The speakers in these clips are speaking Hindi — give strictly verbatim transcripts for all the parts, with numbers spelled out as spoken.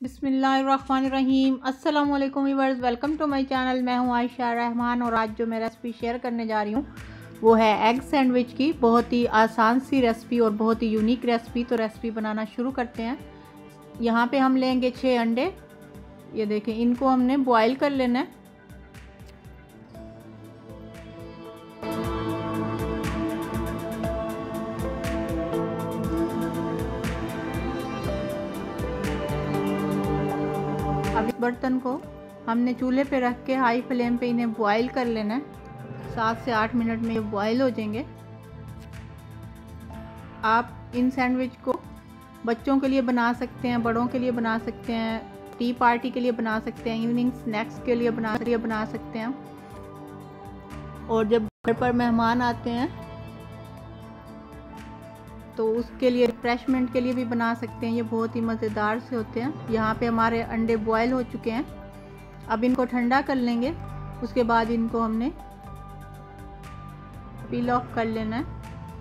बिस्मिल्लाहिर्रहमानिर्रहीम। अस्सलाम वालेकुम viewers, welcome to my channel. मैं हूं आयशा रहमान और आज जो मैं रेसिपी शेयर करने जा रही हूं वो है एग सैंडविच की। बहुत ही आसान सी रेसिपी और बहुत ही यूनिक रेसिपी। तो रेसिपी बनाना शुरू करते हैं। यहाँ पे हम लेंगे छः अंडे। ये देखें, इनको हमने बॉयल कर लेना है। अब इस बर्तन को हमने चूल्हे पे रख के हाई फ्लेम पे इन्हें बॉयल कर लेना है। सात से आठ मिनट में ये बॉयल हो जाएंगे। आप इन सैंडविच को बच्चों के लिए बना सकते हैं, बड़ों के लिए बना सकते हैं, टी पार्टी के लिए बना सकते हैं, इवनिंग स्नैक्स के लिए बना लिए बना सकते हैं। और जब घर पर मेहमान आते हैं तो उसके लिए रिफ्रेशमेंट के लिए भी बना सकते हैं। ये बहुत ही मज़ेदार से होते हैं। यहाँ पे हमारे अंडे बॉयल हो चुके हैं। अब इनको ठंडा कर लेंगे। उसके बाद इनको हमने पील ऑफ कर लेना है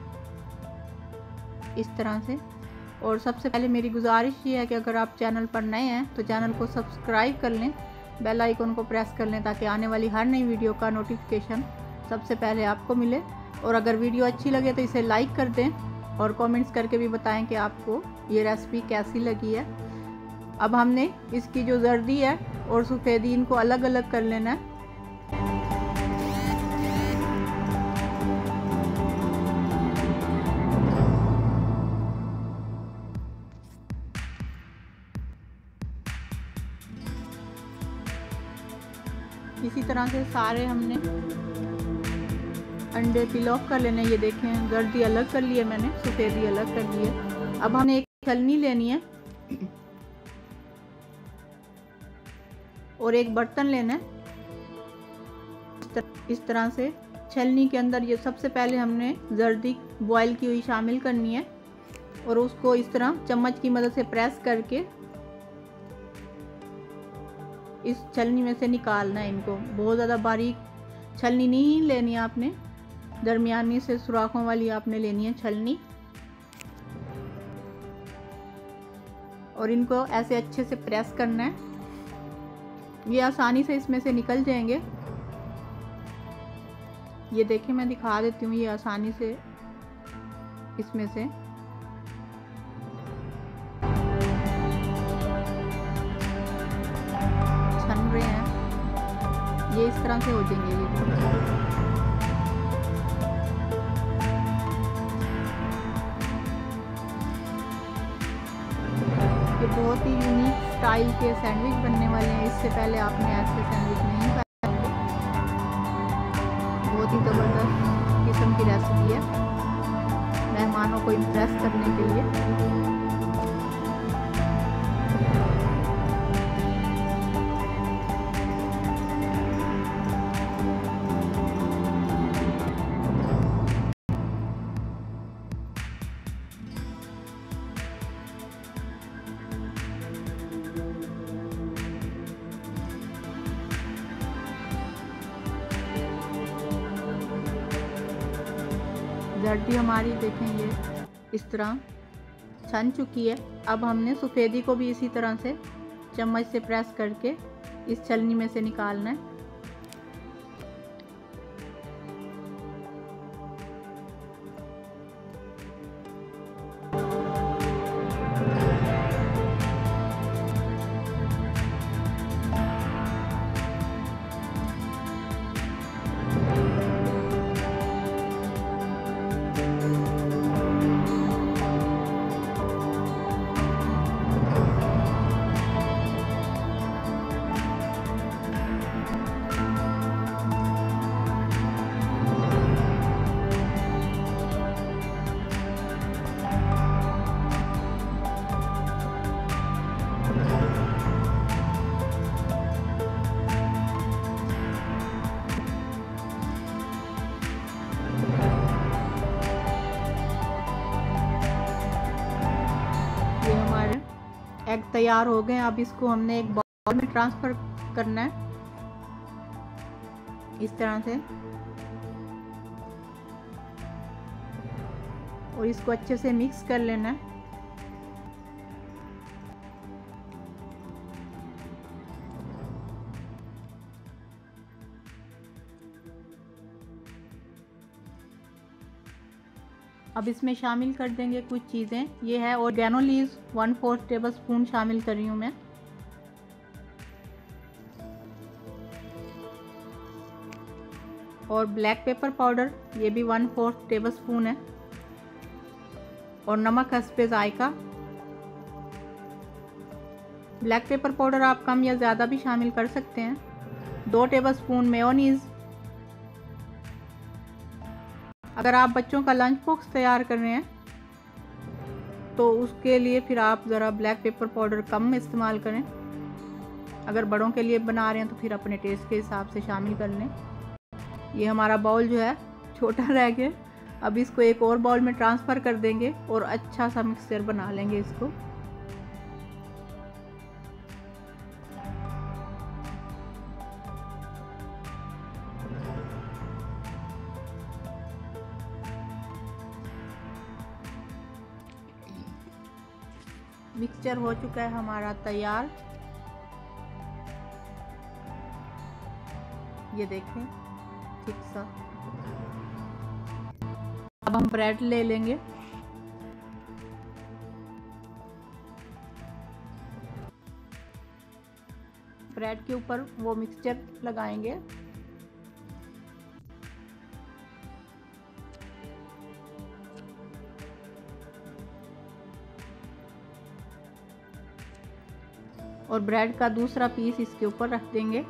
इस तरह से। और सबसे पहले मेरी गुजारिश ये है कि अगर आप चैनल पर नए हैं तो चैनल को सब्सक्राइब कर लें, बेल आइकन को प्रेस कर लें ताकि आने वाली हर नई वीडियो का नोटिफिकेशन सबसे पहले आपको मिले। और अगर वीडियो अच्छी लगे तो इसे लाइक कर दें और कमेंट्स करके भी बताएं कि आपको ये रेसिपी कैसी लगी है। अब हमने इसकी जो जर्दी है और सफ़ेदी इनको अलग अलग कर लेना है। इसी तरह से सारे हमने अंडे पील ऑफ कर लेने। ये देखें, गर्दी अलग कर ली है मैंने, सफ़ेदी अलग कर ली है। अब हमने एक छलनी लेनी है और एक बर्तन लेना है। इस तरह से छलनी के अंदर ये सबसे पहले हमने जर्दी बॉयल की हुई शामिल करनी है और उसको इस तरह चम्मच की मदद से प्रेस करके इस छलनी में से निकालना है। इनको बहुत ज़्यादा बारीक छलनी नहीं लेनी है आपने, दरमियानी से सुराखों वाली आपने लेनी है छलनी। और इनको ऐसे अच्छे से प्रेस करना है। ये आसानी से इसमें से निकल जाएंगे। ये देखिए, मैं दिखा देती हूँ। ये आसानी से इसमें से छन रहे हैं। ये इस तरह से हो जाएंगे। ये बहुत ही यूनिक स्टाइल के सैंडविच बनने वाले हैं। इससे पहले आपने ऐसे सैंडविच नहीं खाए। बहुत ही ज़बरदस्त किस्म की रेसिपी है मेहमानों को इम्प्रेस करने के लिए। जर्दी हमारी देखें ये इस तरह छन चुकी है। अब हमने सफ़ेदी को भी इसी तरह से चम्मच से प्रेस करके इस छलनी में से निकालना है। एग तैयार हो गए। अब इसको हमने एक बाउल में ट्रांसफ़र करना है इस तरह से। और इसको अच्छे से मिक्स कर लेना है। अब इसमें शामिल कर देंगे कुछ चीज़ें। ये है oregano leaves, one fourth tablespoon शामिल कर रही हूँ मैं। और ब्लैक पेपर पाउडर, ये भी वन फोर्थ टेबल स्पून है। और नमक हस्बे जायका। ब्लैक पेपर पाउडर आप कम या ज़्यादा भी शामिल कर सकते हैं। दो टेबल स्पून मेयोनीज़। अगर आप बच्चों का लंच बॉक्स तैयार कर रहे हैं तो उसके लिए फिर आप ज़रा ब्लैक पेपर पाउडर कम इस्तेमाल करें। अगर बड़ों के लिए बना रहे हैं तो फिर अपने टेस्ट के हिसाब से शामिल कर लें। ये हमारा बाउल जो है छोटा रह गया, अब इसको एक और बाउल में ट्रांसफ़र कर देंगे और अच्छा सा मिक्सचर बना लेंगे इसको। मिक्सचर हो चुका है हमारा तैयार। ये देखें ठीक सा। अब हम ब्रेड ले लेंगे। ब्रेड के ऊपर वो मिक्सचर लगाएंगे। और ब्रेड का दूसरा पीस इसके ऊपर रख देंगे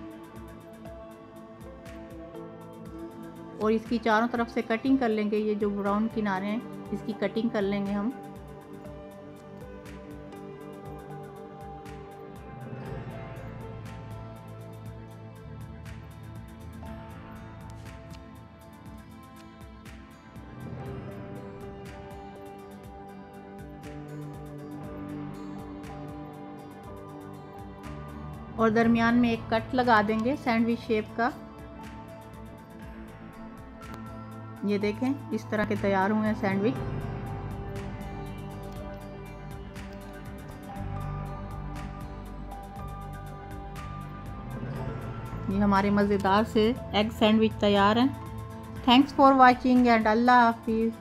और इसकी चारों तरफ से कटिंग कर लेंगे। ये जो ब्राउन किनारे हैं इसकी कटिंग कर लेंगे हम। और दरमियान में एक कट लगा देंगे सैंडविच शेप का। ये देखें इस तरह के तैयार हुए हैं सैंडविच। ये हमारे मज़ेदार से एग सैंडविच तैयार हैं। थैंक्स फॉर वाचिंग एंड अल्लाह हाफिज़।